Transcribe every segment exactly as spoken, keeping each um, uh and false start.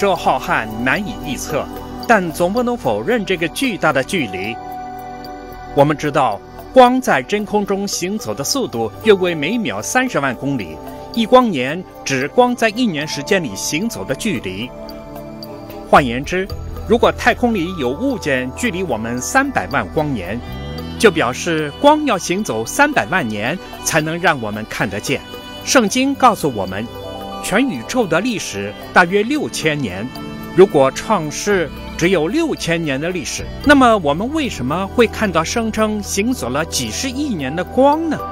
宙浩瀚难以预测，但总不能否认这个巨大的距离。我们知道，光在真空中行走的速度约为每秒三十万公里，一光年指光在一年时间里行走的距离。换言之，如果太空里有物件距离我们三百万光年，就表示光要行走三百万年才能让我们看得见。圣经告诉我们，全宇宙的历史大约六千年。如果创世只有六千年的历史，那么我们为什么会看到声称行走了几十亿年的光呢？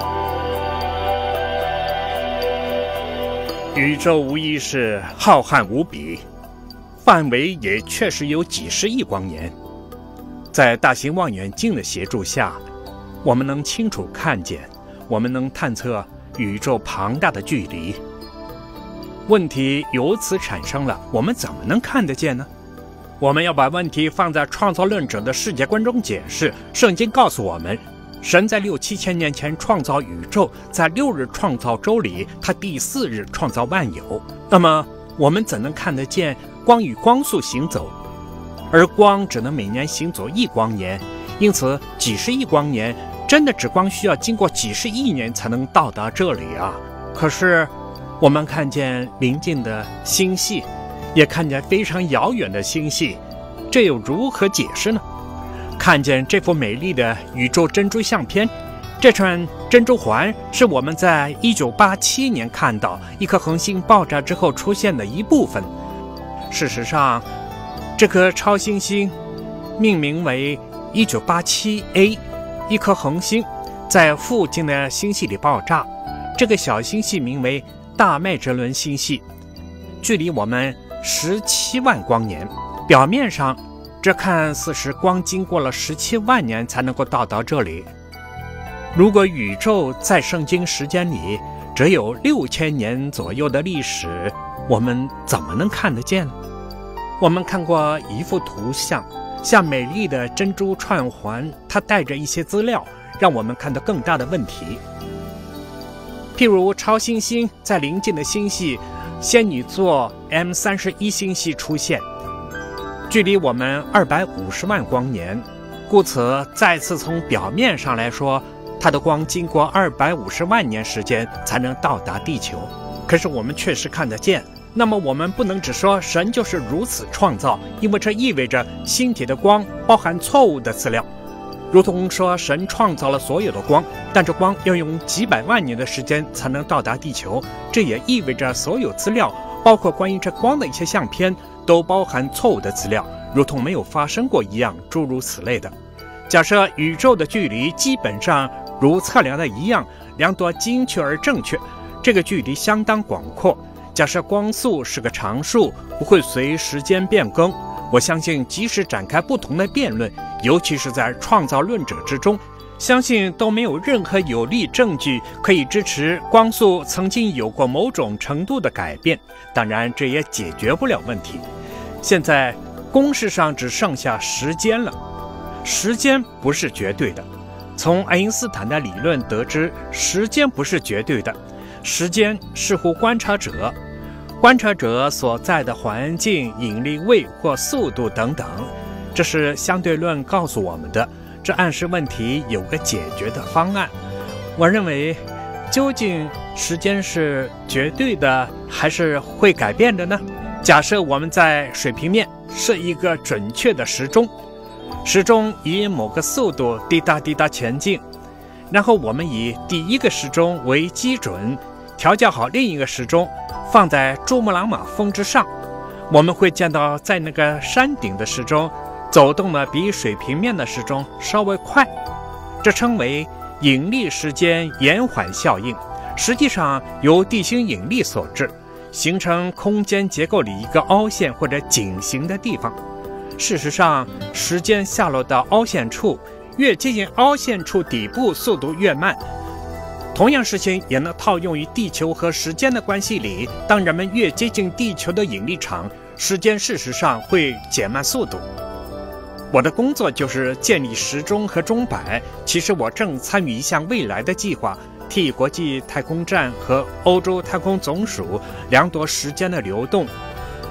宇宙无疑是浩瀚无比，范围也确实有几十亿光年。在大型望远镜的协助下，我们能清楚看见，我们能探测宇宙庞大的距离。问题由此产生了，我们怎么能看得见呢？我们要把问题放在创造论者的世界观中解释。圣经告诉我们，神在六七千年前创造宇宙，在六日创造周里，他第四日创造万有。那么我们怎能看得见光与光速行走？而光只能每年行走一光年，因此几十亿光年真的只光需要经过几十亿年才能到达这里啊！可是我们看见邻近的星系，也看见非常遥远的星系，这又如何解释呢？看见这幅美丽的宇宙珍珠相片，这串珍珠环是我们在一九八七年看到一颗恒星爆炸之后出现的一部分。事实上，这颗超新星命名为一九八七 A， 一颗恒星在附近的星系里爆炸。这个小星系名为大麦哲伦星系，距离我们十七万光年。表面上，这看似是光经过了十七万年才能够到达这里。如果宇宙在圣经时间里只有六千年左右的历史，我们怎么能看得见呢？我们看过一幅图像，像美丽的珍珠串环，它带着一些资料，让我们看到更大的问题。譬如超新星在邻近的星系仙女座 M 三十一 星系出现，距离我们二百五十万光年，故此再次从表面上来说，它的光经过二百五十万年时间才能到达地球。可是我们确实看得见。那么我们不能只说神就是如此创造，因为这意味着星体的光包含错误的资料。如同说神创造了所有的光，但这光要用几百万年的时间才能到达地球，这也意味着所有资料，包括关于这光的一些相片，都包含错误的资料，如同没有发生过一样，诸如此类的。假设宇宙的距离基本上如测量的一样，量度精确而正确，这个距离相当广阔。假设光速是个常数，不会随时间变更，我相信即使展开不同的辩论，尤其是在创造论者之中，相信都没有任何有力证据可以支持光速曾经有过某种程度的改变。当然，这也解决不了问题。现在公式上只剩下时间了，时间不是绝对的。从爱因斯坦的理论得知，时间不是绝对的，时间视乎观察者，观察者所在的环境、引力位或速度等等。这是相对论告诉我们的，这暗示问题有个解决的方案。我认为，究竟时间是绝对的还是会改变的呢？假设我们在水平面设一个准确的时钟，时钟以某个速度滴答滴答前进，然后我们以第一个时钟为基准，调校好另一个时钟，放在珠穆朗玛峰之上，我们会见到在那个山顶的时钟走动的比水平面的时钟稍微快，这称为引力时间延缓效应，实际上由地心引力所致，形成空间结构里一个凹陷或者井形的地方。事实上，时间下落到凹陷处，越接近凹陷处底部，速度越慢。同样事情也能套用于地球和时间的关系里，当人们越接近地球的引力场，时间事实上会减慢速度。我的工作就是建立时钟和钟摆，其实我正参与一项未来的计划，替国际太空站和欧洲太空总署量度时间的流动。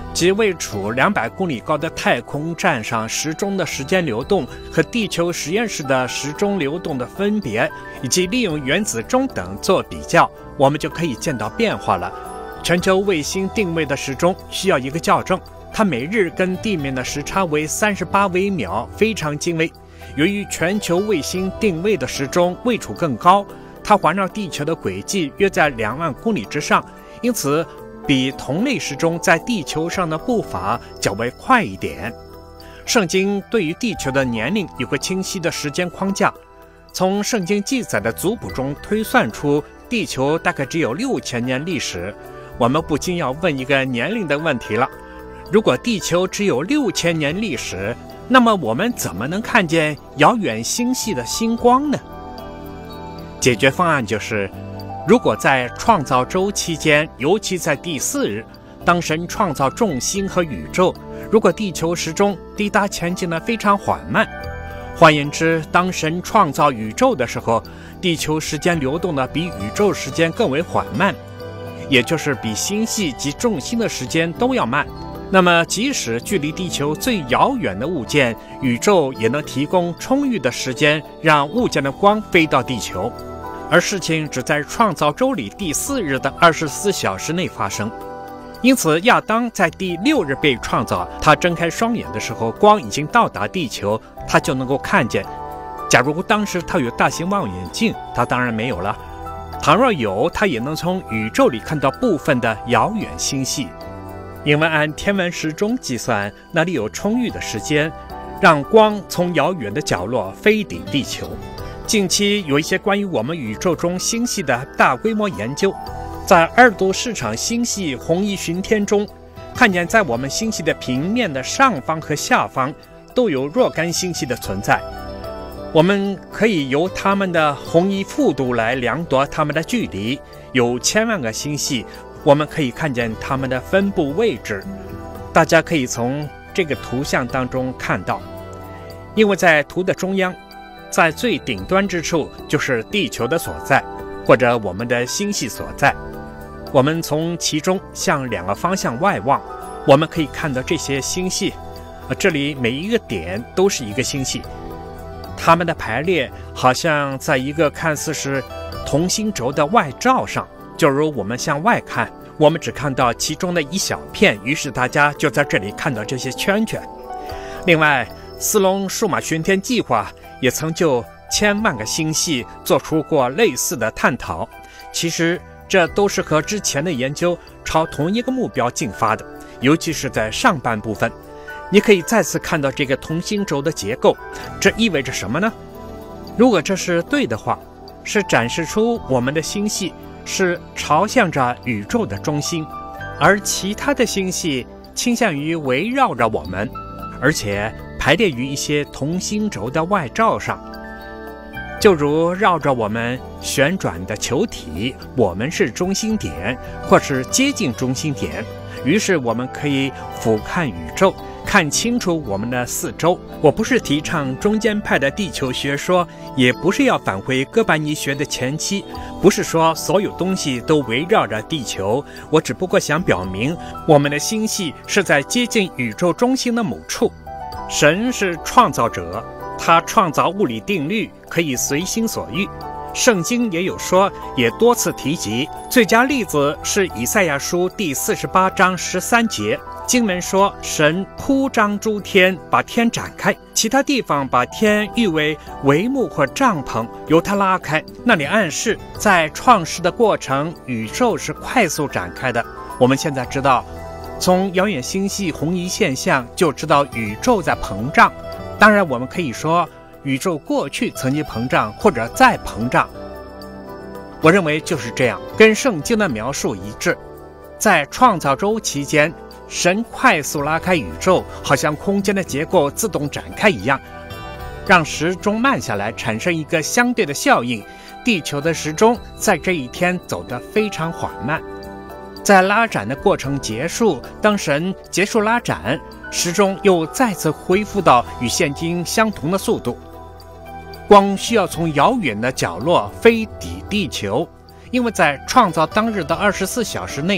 即位处两百公里高的太空站上时钟的时间流动和地球实验室的时钟流动的分别，以及利用原子钟等做比较，我们就可以见到变化了。全球卫星定位的时钟需要一个校正，它每日跟地面的时差为三十八微秒，非常精微。由于全球卫星定位的时钟位处更高，它环绕地球的轨迹约在两万公里之上，因此比同类时钟在地球上的步伐较为快一点。圣经对于地球的年龄有个清晰的时间框架，从圣经记载的族谱中推算出地球大概只有六千年历史。我们不禁要问一个年龄的问题了：如果地球只有六千年历史，那么我们怎么能看见遥远星系的星光呢？解决方案就是，如果在创造周期间，尤其在第四日，当神创造众星和宇宙，如果地球时钟滴答前进得非常缓慢，换言之，当神创造宇宙的时候，地球时间流动的比宇宙时间更为缓慢，也就是比星系及众星的时间都要慢。那么即使距离地球最遥远的物件，宇宙也能提供充裕的时间让物件的光飞到地球，而事情只在创造周里第四日的二十四小时内发生。因此亚当在第六日被创造，他睁开双眼的时候，光已经到达地球，他就能够看见。假如当时他有大型望远镜，他当然没有了，倘若有，他也能从宇宙里看到部分的遥远星系。因为按天文时钟计算，那里有充裕的时间让光从遥远的角落飞抵地球。近期有一些关于我们宇宙中星系的大规模研究，在二度市场星系红移巡天中，看见在我们星系的平面的上方和下方都有若干星系的存在。我们可以由它们的红移复度来量度它们的距离，有千万个星系，我们可以看见它们的分布位置。大家可以从这个图像当中看到，因为在图的中央，在最顶端之处就是地球的所在，或者我们的星系所在。我们从其中向两个方向外望，我们可以看到这些星系，呃，这里每一个点都是一个星系，它们的排列好像在一个看似是同心轴的外罩上。就如我们向外看，我们只看到其中的一小片，于是大家就在这里看到这些圈圈。另外，斯隆数码巡天计划也曾就千万个星系做出过类似的探讨。其实这都是和之前的研究朝同一个目标进发的，尤其是在上半部分，你可以再次看到这个同心轴的结构。这意味着什么呢？如果这是对的话，是展示出我们的星系是朝向着宇宙的中心，而其他的星系倾向于围绕着我们，而且排列于一些同心轴的外罩上，就如绕着我们旋转的球体，我们是中心点或是接近中心点，于是我们可以俯瞰宇宙，看清楚我们的四周。我不是提倡中间派的地球学说，也不是要返回哥白尼学的前期，不是说所有东西都围绕着地球，我只不过想表明我们的星系是在接近宇宙中心的某处。神是创造者，他创造物理定律可以随心所欲。圣经也有说，也多次提及，最佳例子是以赛亚书第四十八章十三节，经文说神铺张诸天，把天展开，其他地方把天誉为帷幕或帐篷，由它拉开。那里暗示在创世的过程，宇宙是快速展开的。我们现在知道，从遥远星系红移现象就知道宇宙在膨胀。当然我们可以说宇宙过去曾经膨胀，或者再膨胀。我认为就是这样，跟圣经的描述一致。在创造周期间，神快速拉开宇宙，好像空间的结构自动展开一样，让时钟慢下来，产生一个相对的效应。地球的时钟在这一天走得非常缓慢。在拉展的过程结束，当神结束拉展，时钟又再次恢复到与现今相同的速度。光需要从遥远的角落飞抵地球，因为在创造当日的二十四小时内，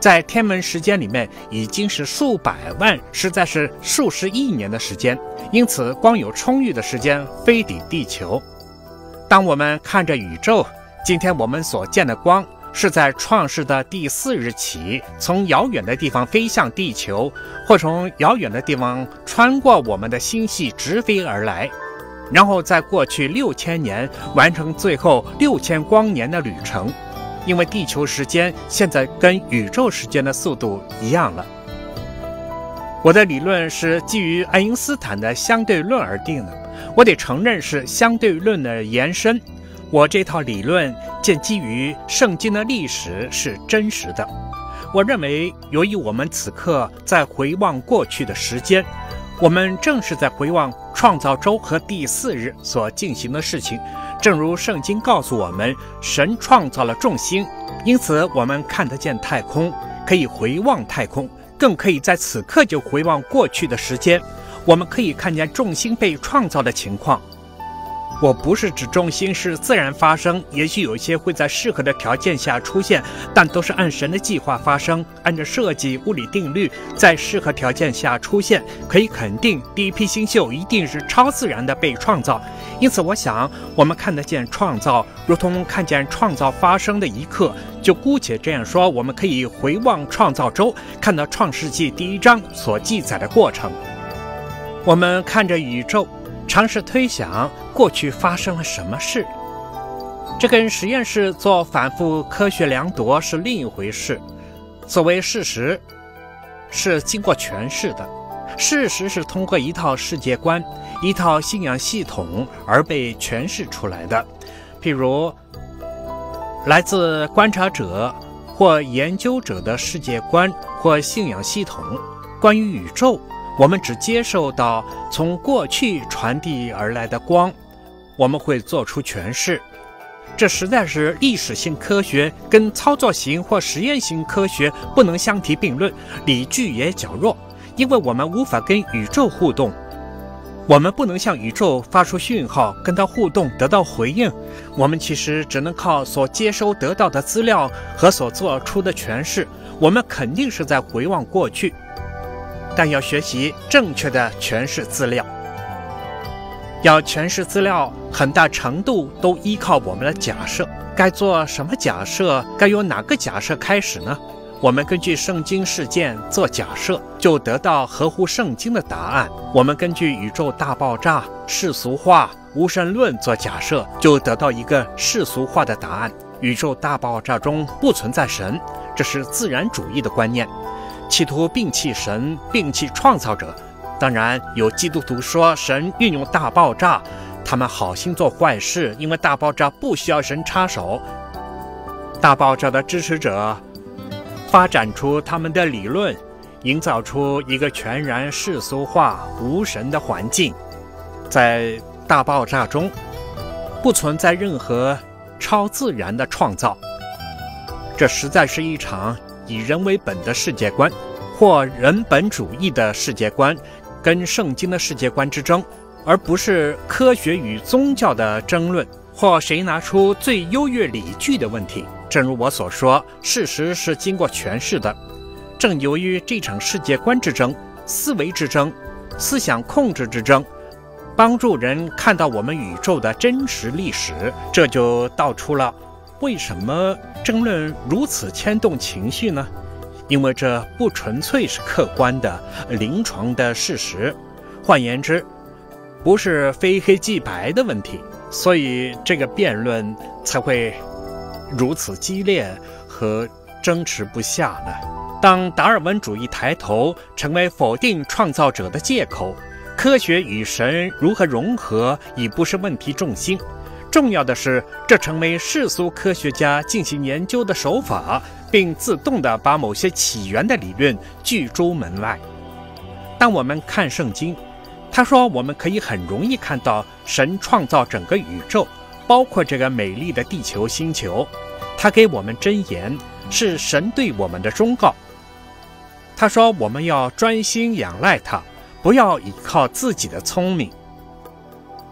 在天文时间里面已经是数百万，实在是数十亿年的时间，因此光有充裕的时间飞抵地球。当我们看着宇宙，今天我们所见的光是在创世的第四日起，从遥远的地方飞向地球，或从遥远的地方穿过我们的星系直飞而来，然后在过去六千年完成最后六千光年的旅程。因为地球时间现在跟宇宙时间的速度一样了。我的理论是基于爱因斯坦的相对论而定的，我得承认是相对论的延伸。我这套理论建基于圣经的历史是真实的。我认为，由于我们此刻在回望过去的时间，我们正是在回望创造周和第四日所进行的事情。正如圣经告诉我们，神创造了众星，因此我们看得见太空，可以回望太空，更可以在此刻就回望过去的时间。我们可以看见众星被创造的情况。我不是指众星是自然发生，也许有些会在适合的条件下出现，但都是按神的计划发生，按照设计物理定律，在适合条件下出现。可以肯定，第一批星宿一定是超自然的被创造。因此我想，我们看得见创造，如同看见创造发生的一刻。就姑且这样说，我们可以回望创造周，看到创世纪第一章所记载的过程。我们看着宇宙，尝试推想过去发生了什么事。这跟实验室做反复科学量度是另一回事。所谓事实，是经过诠释的。事实是通过一套世界观、一套信仰系统而被诠释出来的。譬如，来自观察者或研究者的世界观或信仰系统。关于宇宙，我们只接受到从过去传递而来的光，我们会做出诠释。这实在是历史性科学跟操作型或实验型科学不能相提并论，理据也较弱，因为我们无法跟宇宙互动。我们不能向宇宙发出讯号，跟它互动，得到回应。我们其实只能靠所接收得到的资料和所做出的诠释。我们肯定是在回望过去，但要学习正确的诠释资料。要诠释资料，很大程度都依靠我们的假设。该做什么假设？该由哪个假设开始呢？我们根据圣经事件做假设，就得到合乎圣经的答案。我们根据宇宙大爆炸、世俗化、无神论做假设，就得到一个世俗化的答案。宇宙大爆炸中不存在神，这是自然主义的观念，企图摒弃神，摒弃创造者。当然，有基督徒说神运用大爆炸，他们好心做坏事，因为大爆炸不需要神插手。大爆炸的支持者发展出他们的理论，营造出一个全然世俗化、无神的环境。在大爆炸中，不存在任何超自然的创造。这实在是一场以人为本的世界观，或人本主义的世界观，跟圣经的世界观之争，而不是科学与宗教的争论，或谁拿出最优越理据的问题。正如我所说，事实是经过诠释的。正由于这场世界观之争、思维之争、思想控制之争，帮助人看到我们宇宙的真实历史，这就道出了为什么争论如此牵动情绪呢？因为这不纯粹是客观的、临床的事实，换言之，不是非黑即白的问题，所以这个辩论才会如此激烈和争持不下呢。当达尔文主义抬头，成为否定创造者的借口，科学与神如何融合已不是问题重心。重要的是，这成为世俗科学家进行研究的手法，并自动地把某些起源的理论拒诸门外。当我们看圣经，他说我们可以很容易看到神创造整个宇宙，包括这个美丽的地球星球。他给我们箴言，是神对我们的忠告。他说我们要专心仰赖他，不要依靠自己的聪明。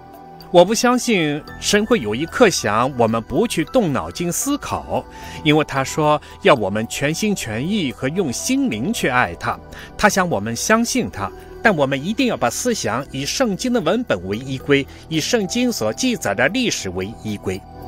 我不相信神会有一刻想我们不去动脑筋思考，因为他说要我们全心全意和用心灵去爱他。他想我们相信他，但我们一定要把思想以圣经的文本为依归，以圣经所记载的历史为依归。